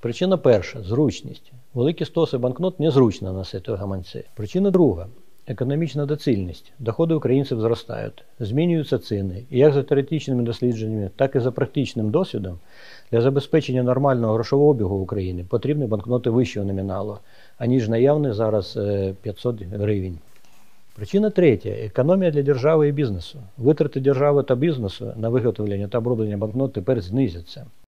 Причина перша – зручність. Великі стоси банкнот незручно носити в гаманці. Причина друга – економічна доцільність. Доходи українців зростають, змінюються ціни. І як за теоретичними дослідженнями, так і за практичним досвідом для забезпечення нормального грошового обігу в Україні потрібні банкноти вищого номіналу, аніж наявні зараз 500 гривень. Причина третя – економія для держави і бізнесу. Витрати держави та бізнесу на виготовлення та оброблення банкнот тепер знизяться.